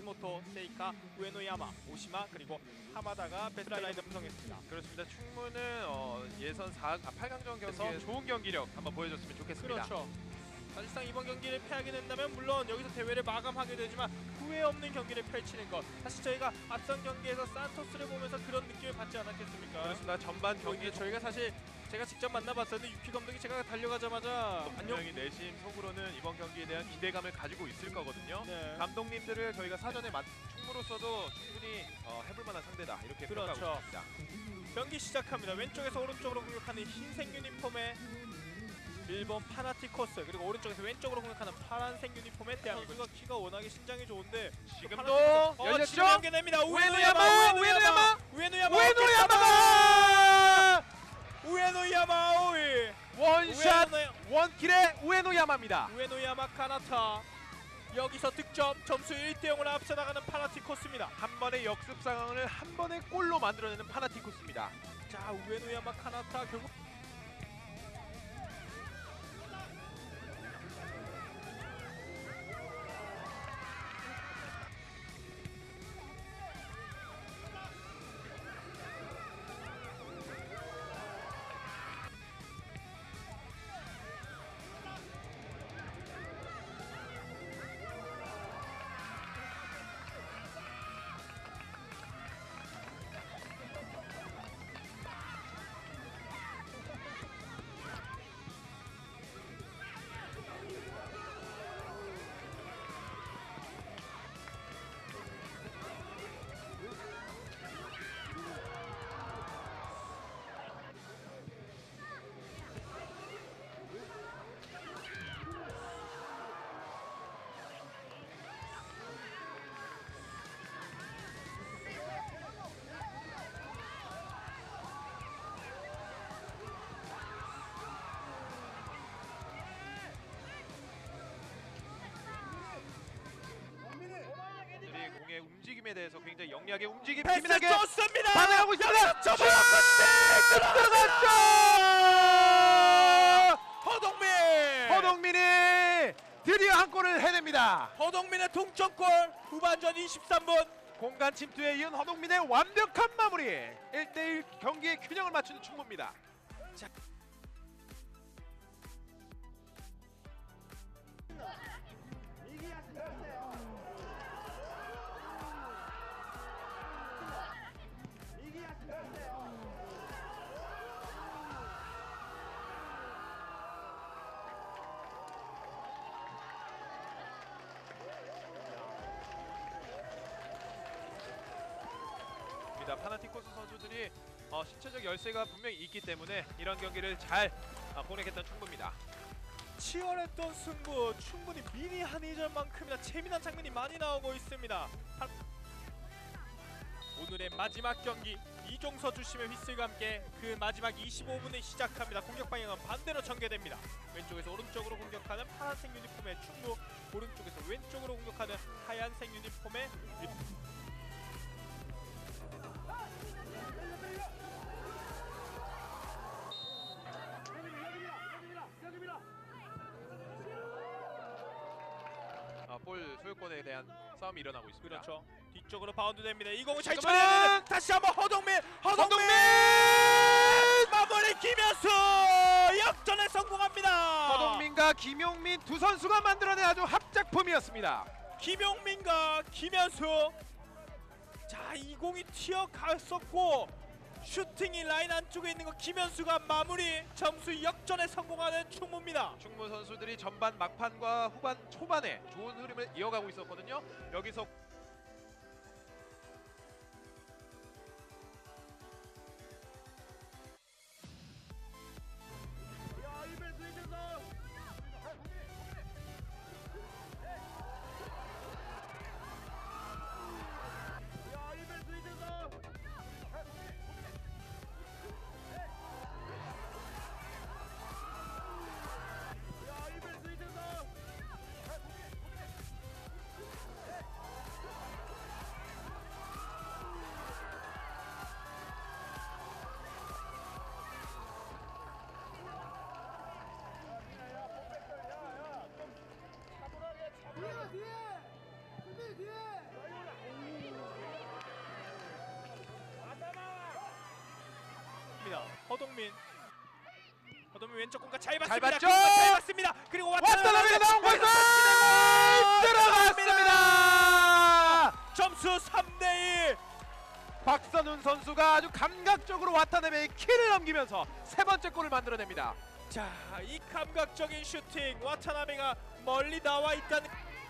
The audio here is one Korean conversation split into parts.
마츠모토, 세이카, 우에노야마, 오시마 그리고 하마다가 베스트 라인을 구성했습니다. 그렇습니다. 충무는 예선 8강전 경기에서 좋은 경기력 한번 보여줬으면 좋겠습니다. 그렇죠. 사실상 이번 경기를 패하게 된다면 물론 여기서 대회를 마감하게 되지만 후회 없는 경기를 펼치는 것, 사실 저희가 앞선 경기에서 산토스를 보면서 그런 느낌을 받지 않았겠습니까? 그렇습니다. 전반 경기에 저희가 사실 제가 직접 만나봤었는데 유키 감독이 제가 달려가자마자 분명히 내심 속으로는 이번 경기에 대한 기대감을 가지고 있을 거거든요. 네. 감독님들을 저희가 사전에 충무로서도 충분히 해볼 만한 상대다 이렇게 그렇죠. 평가하고 있습니다. 경기 시작합니다. 왼쪽에서 오른쪽으로 공격하는 흰색 유니폼의 일본 파나티코스, 그리고 오른쪽에서 왼쪽으로 공격하는 파란색 유니폼의 대한민국. 선수가 키가 워낙에 신장이 좋은데 지금도 열렸죠? 지금 연계됩니다. 우에노야마! 우에노야마 오이 원샷 원킬의 우에노야마입니다. 우에노야마 카나타. 여기서 득점 점수 1대0으로 앞서 나가는 파나티코스입니다. 한 번의 역습 상황을 한 번의 골로 만들어내는 파나티코스입니다. 자, 우에노야마 카나타 결국 공의 움직임에 대해서 굉장히 영리하게 움직임 패스 예민하게 좋습니다. 반응하고 있습니다. 슛! 들어갔죠. 허동민이 드디어 한 골을 해냅니다. 허동민의 동점골. 후반전 23분. 공간 침투에 이은 허동민의 완벽한 마무리. 1대1 경기의 균형을 맞추는 충무입니다. 자. 파나티코스 선수들이 신체적 열세가 분명히 있기 때문에 이런 경기를 잘 보내겠다는 충무입니다. 치열했던 승부, 충분히 미니 한일전만큼이나 재미난 장면이 많이 나오고 있습니다. 오늘의 마지막 경기, 이종서 주심의 휘슬과 함께 그 마지막 25분에 시작합니다. 공격 방향은 반대로 전개됩니다. 왼쪽에서 오른쪽으로 공격하는 파란색 유니폼의 충무, 오른쪽에서 왼쪽으로 공격하는 하얀색 유니폼의 볼 소유권에 대한 싸움이 일어나고 있습니다. 그렇죠. 뒤쪽으로 바운드 됩니다. 이 공을 잘 지금은 쳐내는 다시 한번 허동민 마무리. 김현수 역전에 성공합니다. 허동민과 김용민 두 선수가 만들어낸 아주 합작품이었습니다. 김용민과 김현수. 자, 이 공이 튀어갔었고 슈팅이 라인 안쪽에 있는 거 김현수가 마무리. 점수 역전에 성공하는 충무입니다. 충무 선수들이 전반 막판과 후반 초반에 좋은 흐름을 이어가고 있었거든요. 여기서 허동민 왼쪽 공간 잘 잘 봤습니다. 봤죠? 공간 잘 봤습니다. 그리고 와타나베가 나온 거에서 들어갔습니다. 점수 3대1. 박선훈 선수가 아주 감각적으로 와타나베의 키를 넘기면서 세 번째 골을 만들어냅니다. 자, 이 감각적인 슈팅 와타나베가 멀리 나와 있다는.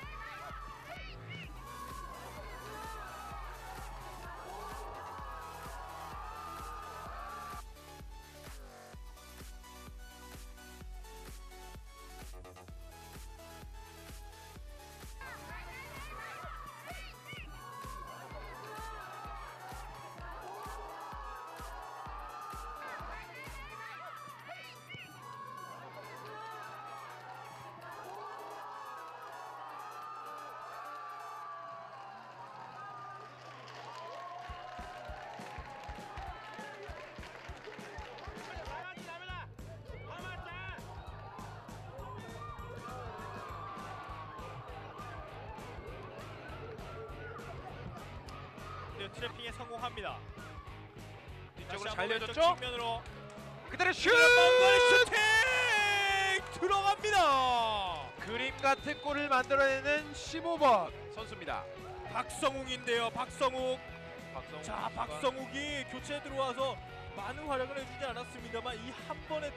트래핑에 성공합니다. 뒤쪽으로 다시 잘 한번 왼쪽 내줬죠? 측면으로 그대로 슛! 먼거리 슈팅 들어갑니다. 그림 같은 골을 만들어내는 15번 선수입니다. 박성욱인데요. 박성욱. 박성욱 자, 선수가 박성욱이 교체에 들어와서 많은 활약을 해주지 않았습니다만 이 한 번의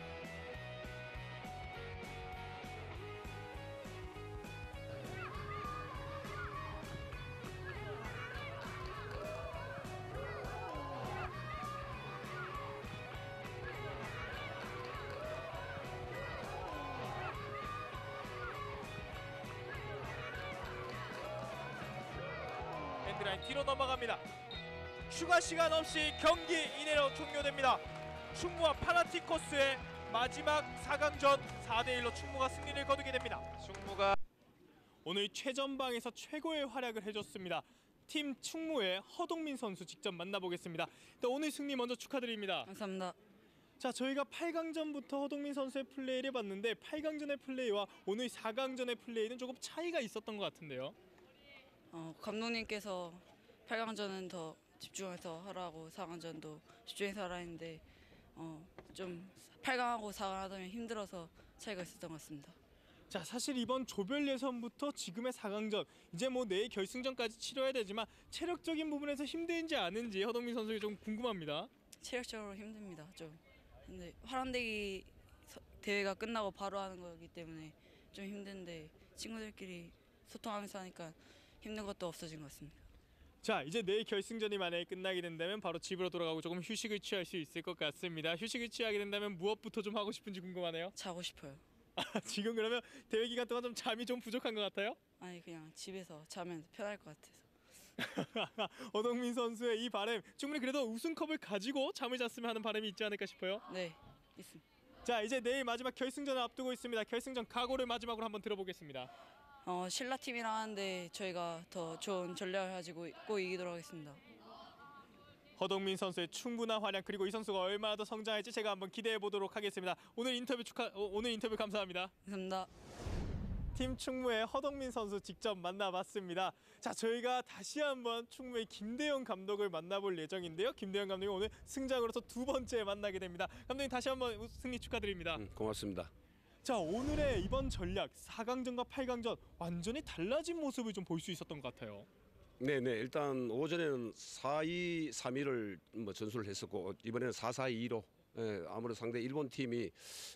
엔드라인 뒤로 넘어갑니다. 추가 시간 없이 경기 이내로 종료됩니다. 충무와 파나티코스의 마지막 4강전 4대1로 충무가 승리를 거두게 됩니다. 충무가 오늘 최전방에서 최고의 활약을 해줬습니다. 팀 충무의 허동민 선수 직접 만나보겠습니다. 일단 오늘 승리 먼저 축하드립니다. 감사합니다. 자, 저희가 8강전부터 허동민 선수의 플레이를 봤는데 8강전의 플레이와 오늘 4강전의 플레이는 조금 차이가 있었던 것 같은데요. 감독님께서 8강전은 더 집중해서 하라고 4강전도 집중해서 하라 했는데 좀 8강하고 4강 하다면 힘들어서 차이가 있었던 것 같습니다. 자, 사실 이번 조별 예선부터 지금의 4강전 이제 뭐 내일 결승전까지 치러야 되지만 체력적인 부분에서 힘든지 아닌지 허동민 선수에게 좀 궁금합니다. 체력적으로 힘듭니다. 좀 근데 화랑대기 대회가 끝나고 바로 하는 거기 때문에 좀 힘든데 친구들끼리 소통하면서 하니까 힘든 것도 없어진 것 같습니다. 자, 이제 내일 결승전이 만약에 끝나게 된다면 바로 집으로 돌아가고 조금 휴식을 취할 수 있을 것 같습니다. 휴식을 취하게 된다면 무엇부터 좀 하고 싶은지 궁금하네요. 자고 싶어요. 지금 그러면 대회 기간 동안 좀 잠이 좀 부족한 것 같아요? 아니 그냥 집에서 자면 편할 것 같아서. 허동민 선수의 이 바람 충분히 그래도 우승컵을 가지고 잠을 잤으면 하는 바람이 있지 않을까 싶어요. 네, 있습니다. 자, 이제 내일 마지막 결승전을 앞두고 있습니다. 결승전 각오를 마지막으로 한번 들어보겠습니다. 신라 팀이랑 하는데 저희가 더 좋은 전략을 가지고 꼭 이기도록 하겠습니다. 허동민 선수의 충분한 활약 그리고 이 선수가 얼마나 더 성장할지 제가 한번 기대해 보도록 하겠습니다. 오늘 인터뷰 감사합니다. 감사합니다. 팀 충무의 허동민 선수 직접 만나봤습니다. 자, 저희가 다시 한번 충무의 김대영 감독을 만나볼 예정인데요. 김대영 감독이 오늘 승장으로서 두 번째 만나게 됩니다. 감독님 다시 한번 승리 축하드립니다. 고맙습니다. 자, 오늘의 이번 전략 4강전과 8강전 완전히 달라진 모습을 좀 볼 수 있었던 것 같아요. 네네, 일단 오전에는 4-2-3-1을 전술을 했었고 이번에는 4-4-2로 아무래도 상대 일본 팀이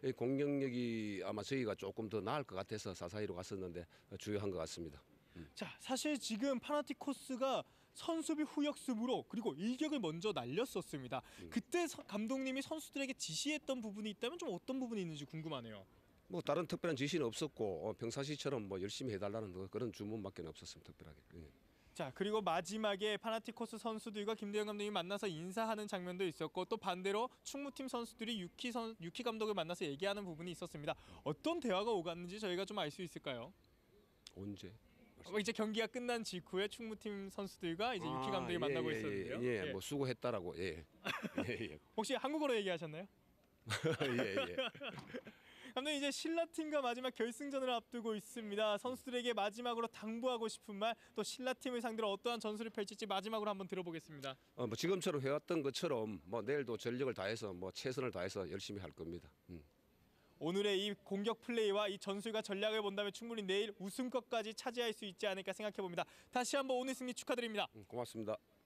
공격력이 아마 저희가 조금 더 나을 것 같아서 4-4-2로 갔었는데 중요한 것 같습니다. 자, 사실 지금 파나티코스가 선수비 후역습으로 그리고 일격을 먼저 날렸었습니다. 그때 감독님이 선수들에게 지시했던 부분이 있다면 좀 어떤 부분이 있는지 궁금하네요. 뭐 다른 특별한 지시는 없었고 평상시처럼 뭐 열심히 해달라는 그런 주문밖에 없었습니다. 특별하게. 자, 그리고 마지막에 파나티코스 선수들과 김대영 감독이 만나서 인사하는 장면도 있었고 또 반대로 충무팀 선수들이 유키 감독을 만나서 얘기하는 부분이 있었습니다. 어떤 대화가 오갔는지 저희가 좀 알 수 있을까요? 언제? 이제 경기가 끝난 직후에 충무팀 선수들과 이제 유키 감독이 만나고 있었는데요. 예, 뭐 수고했다라고. 예. 혹시 한국어로 얘기하셨나요? 예. 감독님 이제 신라팀과 마지막 결승전을 앞두고 있습니다. 선수들에게 마지막으로 당부하고 싶은 말, 또 신라팀을 상대로 어떠한 전술을 펼칠지 마지막으로 한번 들어보겠습니다. 뭐 지금처럼 해왔던 것처럼 뭐 내일도 전력을 다해서 뭐 최선을 다해서 열심히 할 겁니다. 오늘의 이 공격 플레이와 이 전술과 전략을 본다면 충분히 내일 우승컵까지 차지할 수 있지 않을까 생각해 봅니다. 다시 한번 오늘 승리 축하드립니다. 고맙습니다.